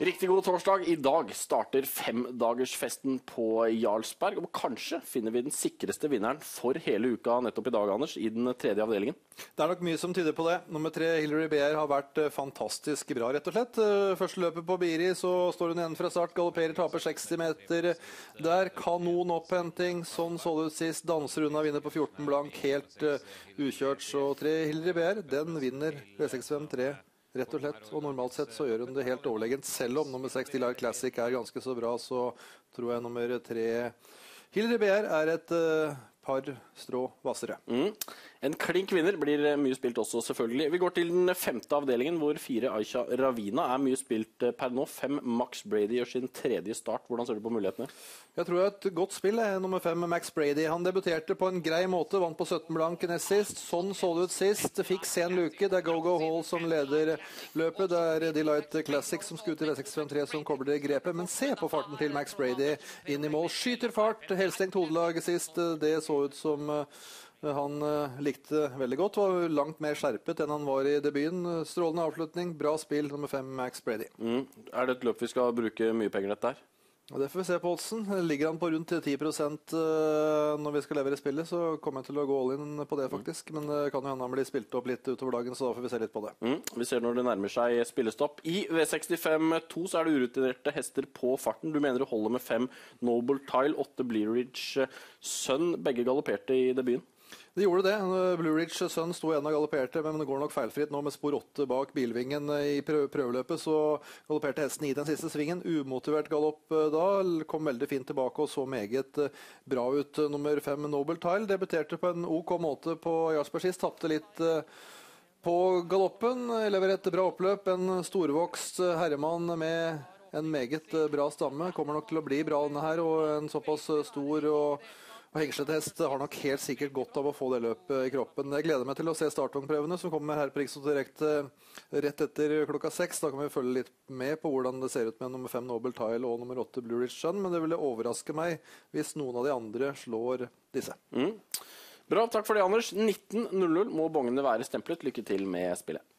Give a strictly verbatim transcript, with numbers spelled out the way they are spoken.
Riktig god torsdag. I dag starter femdagersfesten på Jarlsberg, og kanskje finner vi den sikreste vinneren for hele uka nettopp i dag, Anders, i den tredje avdelingen. Det er nok mye som tyder på det. Nummer tre, Hillary Bear, har vært fantastisk bra, rett og slett. Første løpet på Biri, så står hun igjen fra start, galopperer, taper seksti meter. Der, kanon opphenting, sånn så det ut sist, danser unna, vinner på fjorten blank, helt uh, ukjørt. Så tre, Hillary Bear, den vinner V seks fem tre. Rett og slett, og normalt sett så gjør hun det helt overlegent. Selv om nummer seks, Delight Classic, er ganske så bra, så tror jeg nummer tre, Hillary Bear, er et uh, par strå vassere. Mm. En klink vinner blir mye spilt også, selvfølgelig. Vi går til den femte avdelingen, hvor fire Aisha Ravina er mye spilt per nå. Fem Max Brady gjør sin tredje start. Hvordan ser du på mulighetene? Jeg tror et godt spill er nummer fem, Max Brady. Han debuterte på en grei måte, vant på sytten blank nest sist. Sånn så det ut sist. Fikk sen luke. Det er Go-Go Hall som leder løpet. Det er Delight Classic som skuter V seks fem tre som kobler grepet. Men se på farten til Max Brady inn i mål. Skyter fart. Helstengt hodelag sist. Det så ut som han likte veldig godt. Var langt mer skjerpet enn han var i debuten. Strålende avslutning. Bra spill, nummer fem, Max Brady. Mm. Er det et løp vi skal bruke mye penger dette her? Og det får vi se på oddsen. Ligger han på rundt ti prosent når vi skal levere spillet, så kommer jeg til å gå all in på det faktisk. Men det kan jo hende han blir spilt opp litt utover dagen, så da får vi se litt på det. Mm. Vi ser når det nærmer seg spillestopp. I V sekstifem to så er det urutinerte hester på farten. Du mener du holder med fem Noble Tile, åtte Bleeridge Sun. Begge galopperte i debuten. Det gjorde det. Blue Ridge Sun sto igjen og galopperte, men det går nok feilfritt nå med spor åtte bak bilvingen i prøveløpet, så galopperte hesten i den siste svingen. Umotivert galopp da, kom veldig fint tilbake og så meget bra ut. Nummer fem Noble Tile debuterte på en OK måte på Jarlsberg sist, tappte litt på galoppen, leverer et bra oppløp, en storvokst herremann med en meget bra stamme, kommer nok til å bli bra denne her, og en såpass stor og Og Hengslete hest har nok helt sikkert godt av å få det løpet i kroppen. Jeg gleder meg til å se startvognprøvene som kommer her på Rikså direkte rett etter klokka seks. Da kan vi følge litt med på hvordan det ser ut med nummer fem Noble Tile og nummer åtte Blue Ridge Sun, men det ville overraske meg hvis noen av de andre slår disse. Mm. Bra, takk for det, Anders. nitten null null må bongene være stemplet. Lykke til med spillet.